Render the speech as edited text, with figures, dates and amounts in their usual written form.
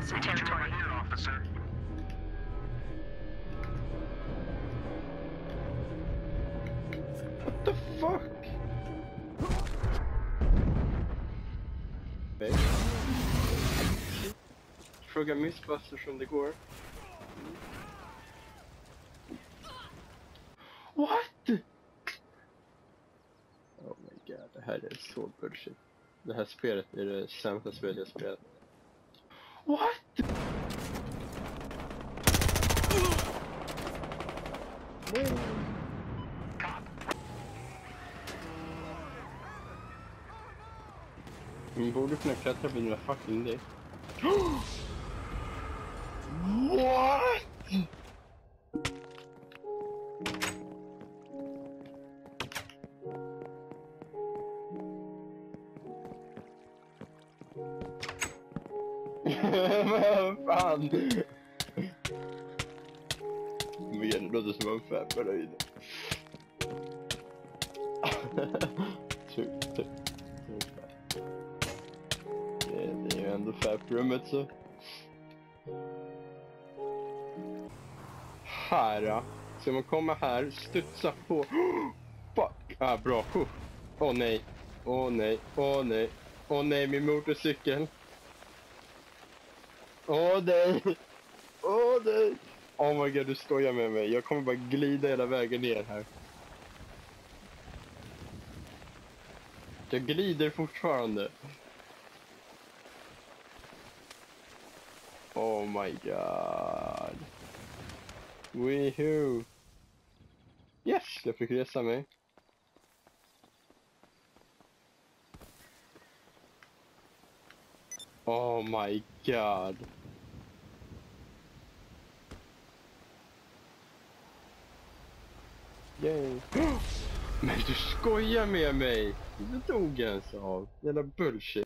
hostile territory. What the fuck? Fråga Mythbusters som det går. What? Oh my god, det här är så bullshit. Det här spelet är det sämsta spelet jag spelat. What? Man borde kunna klättra på dina fucking däck. What? Vad fan? Men det låter som en fabbar där inne. Det är ju ändå fabbrummet så. Här, så man kommer här, studsa på. Fuck, bra. Åh nej, åh nej, åh nej, åh nej, min motorcykel. Åh nej, åh nej. Oh my god, du skojar med mig. Jag kommer bara glida hela vägen ner här. Jag glider fortfarande. Oh my god. Woohoo. Yes, jag fick resa mig. Oh my god. Yay. Men du skojar med mig. Det dog ens av. Jävla bullshit.